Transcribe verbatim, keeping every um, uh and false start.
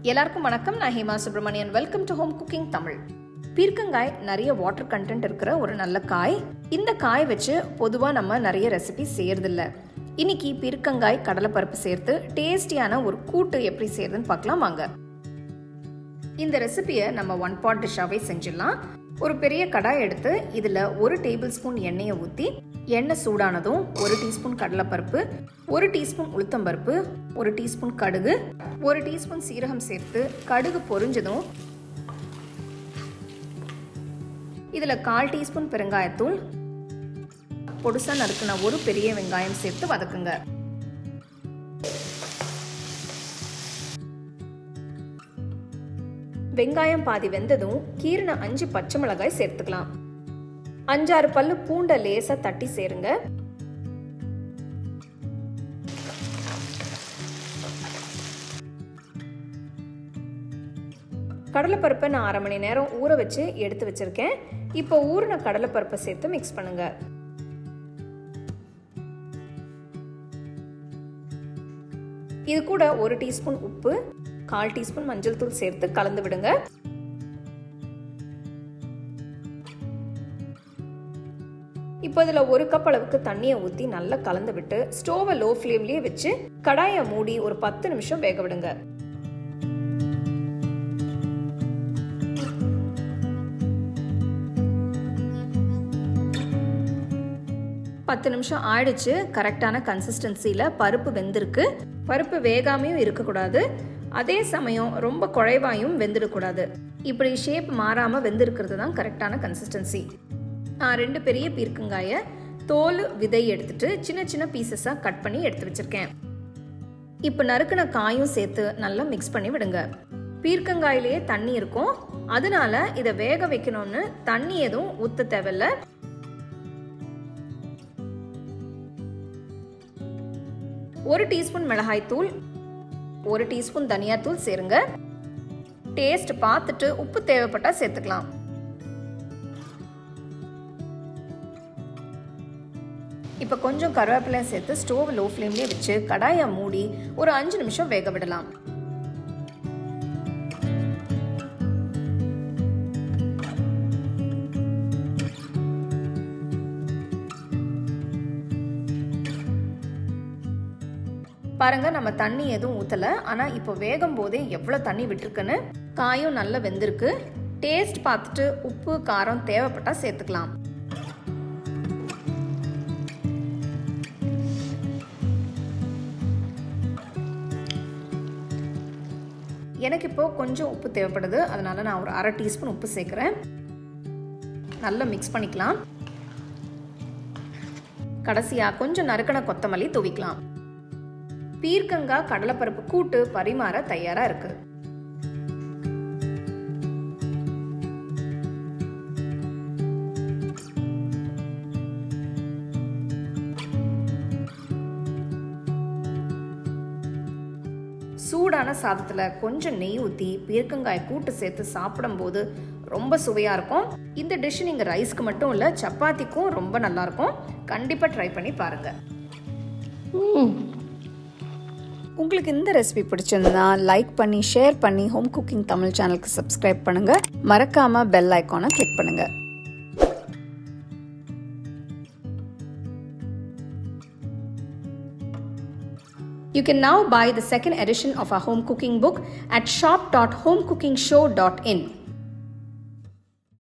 எல்லாருக்கும் வணக்கம். நான் Hema Subramanian. Welcome to home cooking Tamil. பீர்க்கங்காய் நிறைய வாட்டர் கண்டென்ட் இருக்கிற ஒரு நல்ல காய். இந்த காய் வச்சு பொதுவாக நம்ம நிறைய ரெசிபி செய்யறதில்ல. இன்னைக்கு பீர்க்கங்காய் கடலைப்பருப்பு சேர்த்து டேஸ்டியான ஒரு கூட்டு எப்படி செய்யறதுன்னு பார்க்கலாம் வாங்க. இந்த ரெசிபியை நம்ம ஒன் பாட் டிஷ்ஷாவே செஞ்சிடலாம். ஒரு பெரிய கடாய் எடுத்து இதில் ஒரு டேபிள் ஸ்பூன் எண்ணெயை ஊற்றி, எண்ணெய் சூடானதும் ஒரு டீஸ்பூன் கடலைப்பருப்பு, ஒரு டீஸ்பூன் உளுத்தம்பருப்பு, ஒரு டீஸ்பூன் கடுகு, ஒரு டீஸ்பூன் சீரகம் சேர்த்து கடுகு பொரிஞ்சதும் இதில் கால் டீஸ்பூன் பெருங்காயத்தூள், பொடுசா நறுக்குன ஒரு பெரிய வெங்காயம் சேர்த்து வதக்குங்க. வெங்காயம் பாதி வெந்ததும் கீரின அஞ்சு பச்சை மிளகாய் சேர்த்துக்கலாம். அஞ்சாறு பல்லு பூண்டை லேசா தட்டி சேருங்க. கடலைப்பருப்பை நான் அரை மணி நேரம் ஊற வச்சு எடுத்து வச்சிருக்கேன். இப்போ ஊறின கடலைப்பருப்பை சேர்த்து மிக்ஸ் பண்ணுங்க. இது கூட ஒரு டீஸ்பூன் உப்பு, கால் டீஸ்பூன் மஞ்சள் தூள் சேர்த்து கலந்து விடுங்க. இப்போ இதுல ஒரு கப் அளவுக்கு தண்ணியை ஊற்றி நல்லா கலந்து விட்டு ஸ்டோவை லோ ஃப்ளேம்லயே வச்சு கடாயை மூடி ஒரு பத்து நிமிஷம் வேக விடுங்க. பத்து நிமிஷம் ஆயிடுச்சு. கரெக்டான கன்சிஸ்டன்சியில் பருப்பு வெந்திருக்கு. பருப்பு வேகாமையும் இருக்கக்கூடாது, அதே சமயம் ரொம்ப குழைவாயும் வெந்துடக்கூடாது. இப்படி ஷேப் மாறாமல் வெந்திருக்கிறது தான் கரெக்டான கன்சிஸ்டன்சி. நான் ரெண்டு பெரிய பீர்க்கங்காயை தோல் விதை எடுத்துட்டு சின்ன சின்ன பீசஸாக கட் பண்ணி எடுத்து வச்சிருக்கேன். இப்போ நறுக்கின காயும் சேர்த்து நல்லா மிக்ஸ் பண்ணி விடுங்க. பீர்க்கங்காயிலேயே தண்ணி இருக்கும், அதனால இதை வேக வைக்கணும்னு தண்ணி எதுவும் ஊற்ற தேவையில்லை. ஒரு டீஸ்பூன் மிளகாய் தூள், ஒரு டீஸ்பூன் தனியாத்தூள் சேருங்க. டேஸ்ட் பார்த்துட்டு உப்பு தேவைப்பட்டா சேர்த்துக்கலாம். இப்போ கொஞ்சம் கருவேப்பிலை சேர்த்து ஸ்டோவ் லோ ஃப்ளேம்லேயே வச்சு கடாயை மூடி ஒரு அஞ்சு நிமிஷம் வேக விடலாம். பாருங்க, நம்ம தண்ணி எதுவும் ஊற்றலை, ஆனால் இப்போ வேகும் போதே எவ்வளோ தண்ணி விட்டுருக்குன்னு. காயும் நல்லா வெந்திருக்கு. டேஸ்ட் பார்த்துட்டு உப்பு காரம் தேவைப்பட்டா சேர்த்துக்கலாம். எனக்கு இப்போ கொஞ்சம் உப்பு தேவைப்படுது, அதனால நான் ஒரு அரை டீஸ்பூன் உப்பு சேர்க்குறேன். நல்லா மிக்ஸ் பண்ணிக்கலாம். கடைசியாக கொஞ்சம் நறுக்கின கொத்தமல்லி தூவிக்கலாம். பீர்க்கங்காய் கடலைப்பருப்பு கூட்டு பரிமாற தயாரா இருக்கு. சூடான சாதத்துல கொஞ்சம் நெய் ஊற்றி பீர்க்கங்காய் கூட்டு சேர்த்து சாப்பிடும் போது ரொம்ப சுவையா இருக்கும். இந்த டிஷ் நீங்க ரைஸ்க்கு மட்டும் இல்ல, சப்பாத்திக்கும் ரொம்ப நல்லா இருக்கும். கண்டிப்பா ட்ரை பண்ணி பாருங்க. உங்களுக்கு இந்த ரெசிபி பிடிச்சிருந்தா லைக் பண்ணி ஷேர் பண்ணி ஹோம் குக்கிங் தமிழ் சேனலுக்கு சப்ஸ்கிரைப் பண்ணுங்க. மறக்காம பெல் ஐகானை கிளிக் பண்ணுங்க. You can now buy the second edition of our home cooking book at shop dot home cooking show dot in.